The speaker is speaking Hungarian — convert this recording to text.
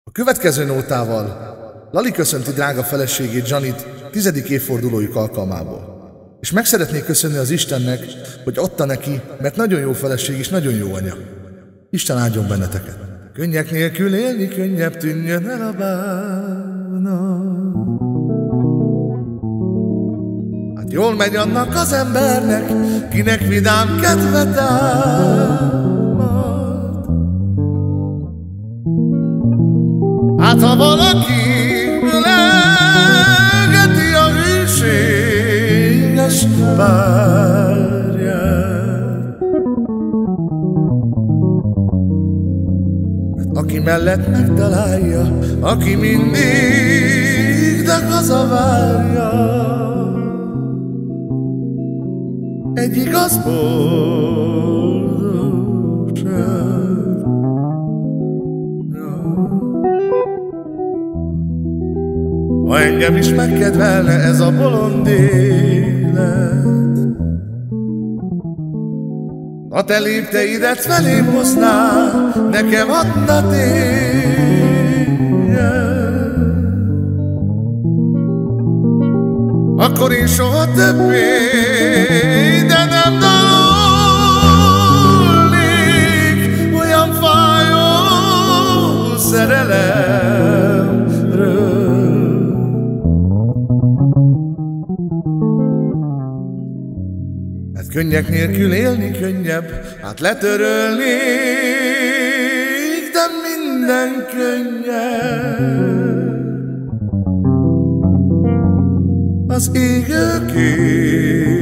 A következő nótával Lali köszönti drága feleségét, Janit 10. évfordulójuk alkalmából. És meg szeretnék köszönni az Istennek, hogy adta neki, mert nagyon jó feleség és nagyon jó anya. Isten áldjon benneteket. Könnyek nélkül élni, könnyebb tűnjön el a bánat. Hát jól megy annak az embernek, kinek vidám kedve támad. Hát ha valaki legeti a hűséges párját, aki mellett megtalálja, aki mindig de hazavárja, egy igaz boldogság. Ha engem is megkedvelne ez a bolond élet, ha te lépteidet felém hoznál, nekem adna téged, akkor én soha többé de nem dalolnék olyan fájó szerelemről. Hát könnyek nélkül élni könnyebb, hát letörölnék, de minden könnyebb. Az égő kép